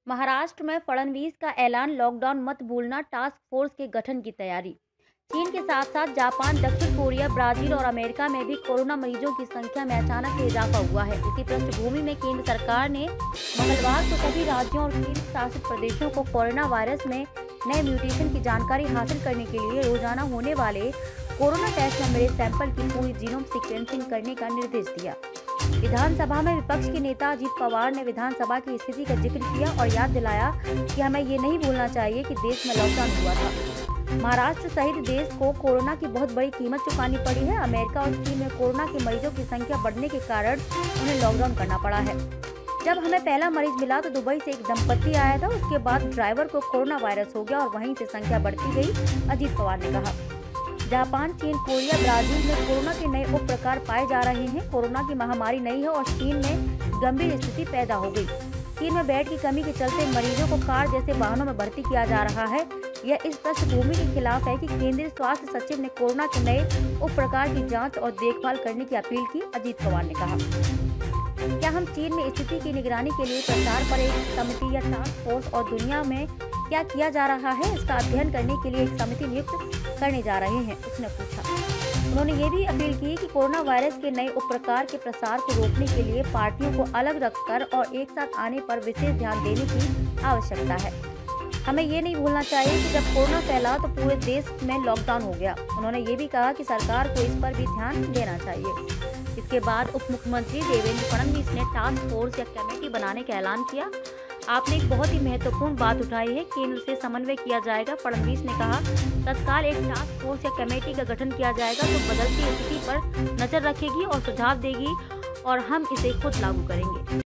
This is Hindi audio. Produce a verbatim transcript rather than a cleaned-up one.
महाराष्ट्र में फडणवीस का ऐलान, लॉकडाउन मत भूलना, टास्क फोर्स के गठन की तैयारी। चीन के साथ साथ जापान, दक्षिण कोरिया, ब्राजील और अमेरिका में भी कोरोना मरीजों की संख्या में अचानक से इजाफा हुआ है। इसी पृष्ठभूमि में केंद्र सरकार ने मंगलवार को सभी राज्यों और केंद्र शासित प्रदेशों को कोरोना वायरस में नए म्यूटेशन की जानकारी हासिल करने के लिए रोजाना होने वाले कोरोना टेस्ट में मिले सैंपल की पूरी जीनोम सीक्वेंसिंग करने का निर्देश दिया। विधानसभा में विपक्ष के नेता अजीत पवार ने विधानसभा की स्थिति का जिक्र किया और याद दिलाया कि हमें ये नहीं भूलना चाहिए कि देश में लॉकडाउन हुआ था। महाराष्ट्र सहित देश को कोरोना की बहुत बड़ी कीमत चुकानी पड़ी है। अमेरिका और चीन में कोरोना के मरीजों की संख्या बढ़ने के कारण उन्हें लॉकडाउन करना पड़ा है। जब हमें पहला मरीज मिला तो दुबई से एक दंपत्ति आया था, उसके बाद ड्राइवर को कोरोना वायरस हो गया और वहीं से संख्या बढ़ती गई, अजीत पवार ने कहा। जापान, चीन, कोरिया, ब्राजील में कोरोना के नए उप प्रकार पाए जा रहे हैं। कोरोना की महामारी नहीं है और चीन में गंभीर स्थिति पैदा हो गई। चीन में बेड की कमी के चलते मरीजों को कार जैसे वाहनों में भर्ती किया जा रहा है। यह इस पृष्ठभूमि के खिलाफ है कि केंद्रीय स्वास्थ्य सचिव ने कोरोना के नए उप प्रकार की जांच और देखभाल करने की अपील की, अजीत पवार ने कहा। क्या हम चीन में स्थिति की निगरानी के लिए प्रसार पर एक समिति या टास्क फोर्स और दुनिया में क्या किया जा रहा है इसका अध्ययन करने के लिए एक समिति नियुक्त करने जा रहे हैं, उसने पूछा। उन्होंने ये भी अपील की कि कोरोना वायरस के नए उप प्रकार के प्रसार को रोकने के लिए पार्टियों को अलग रखकर और एक साथ आने पर विशेष ध्यान देने की आवश्यकता है। हमें ये नहीं भूलना चाहिए कि जब कोरोना फैला तो पूरे देश में लॉकडाउन हो गया। उन्होंने ये भी कहा कि सरकार को इस पर भी ध्यान देना चाहिए। इसके बाद उप मुख्यमंत्री देवेंद्र फडणवीस ने टास्क फोर्स या कमेटी बनाने का ऐलान किया। आपने एक बहुत ही महत्वपूर्ण बात उठाई है, केंद्र से समन्वय किया जाएगा। फडणवीस ने कहा, तत्काल एक टास्क फोर्स या कमेटी का गठन किया जाएगा तो बदलती स्थिति पर नजर रखेगी और सुझाव देगी और हम इसे खुद लागू करेंगे।